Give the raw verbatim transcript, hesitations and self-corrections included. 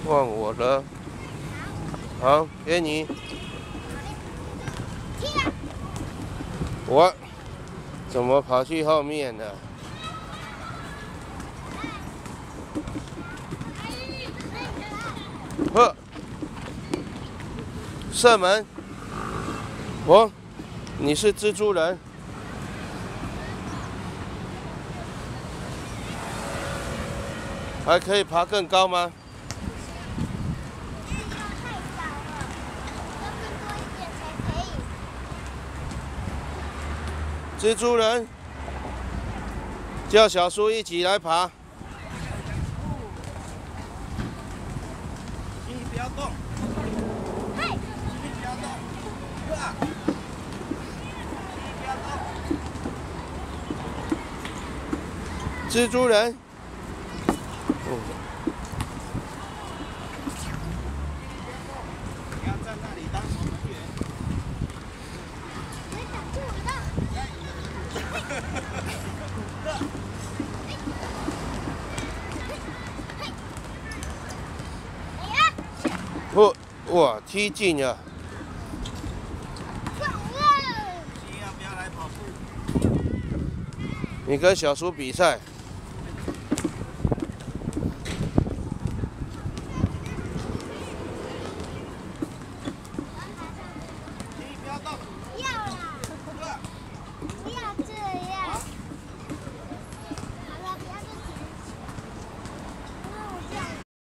换我了，好，给你。我怎么跑去后面了？呵，射门。我，你是蜘蛛人。还可以爬更高吗？ 蜘蛛人，叫小叔一起来爬。 你不要动。嘿，你不要动。啊！你不要动。 蜘蛛人。哦。 你要在那里当守门员。别挡住我了。 哦，哇，踢进了！ 你要不要来跑步？ 你跟小叔比赛。